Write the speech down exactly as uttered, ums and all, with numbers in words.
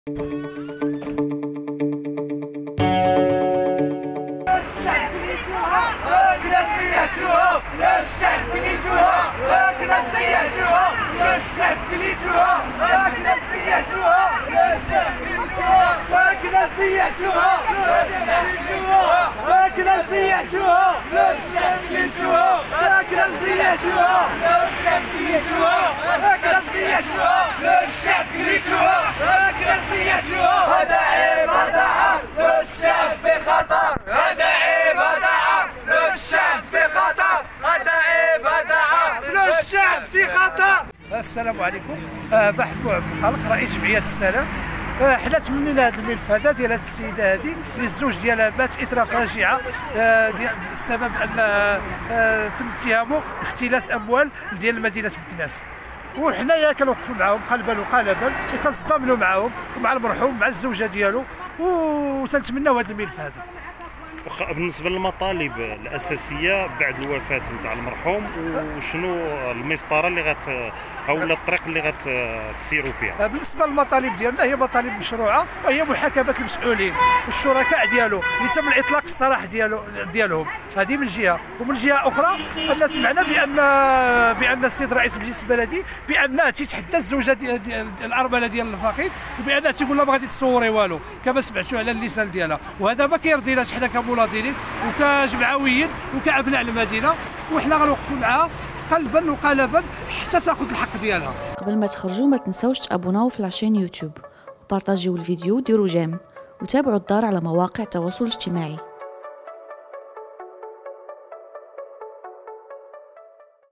الشعب كليتوها كناس ضيعتوها يا الشعب كليتوها كناس ضيعتوها يا الشعب كليتوها كناس ضيعتوها يا الشعب كليتوها كناس ضيعتوها يا الشعب كليتوها كناس ضيعتوها يا الشعب كليتوها كناس ضيعتوها يا الشعب كليتوها كناس ضيعتوها يا الشعب كليتوها كناس ضيعتوها هذا عيب هذا عار الشعب في خطر هذا عيب هذا عار الشعب في خطر هذا عيب هذا عار الشعب في خطر. السلام عليكم. أه محمود عبد الخالق رئيس جمعيه السلام. أه حنا تمنينا هذا الملف هذا ديال هذه السيده هذه اللي الزوج ديالها مات اثر فاجعه أه ديال السبب ان أه تم اتهامه باختلاس اموال ديال مدينه مكناس، وحنايا كنوقفوا معاهم قلبا وقالبا وكنتضامنوا معاهم ومع المرحوم مع الزوجه ديالو وتنتمناو هذا الملف هذا. بالنسبه للمطالب الاساسيه بعد الوفاه نتاع المرحوم، وشنو المسطره اللي غت او الطريق اللي غتسيروا فيها؟ بالنسبه للمطالب ديالنا هي مطالب مشروعه، وهي محاكمه المسؤولين والشركاء ديالو اللي تم الاطلاق السراح ديالو ديالهم، هذه من جهه، ومن جهه اخرى ان سمعنا بان بان السيد رئيس المجلس البلدي بانه تيتحدى الزوجه ديال دي الارمله ديال الفقيد، وبانه تيقول لها ما غادي تصوري والو كما سمعتوا على اللسان ديالها، وهذا ما كيرضيناش حنا كمناضلين وكجمعويين وكابناء المدينه، وحنا غنوقفوا معها قلبا وقالبا حتى تاخذ الحق ديالها. قبل ما تخرجوا ما تنساوش تابوناو في لاشين يوتيوب وبارطاجيو الفيديو وديروا جيم وتابعوا الدار على مواقع التواصل الاجتماعي.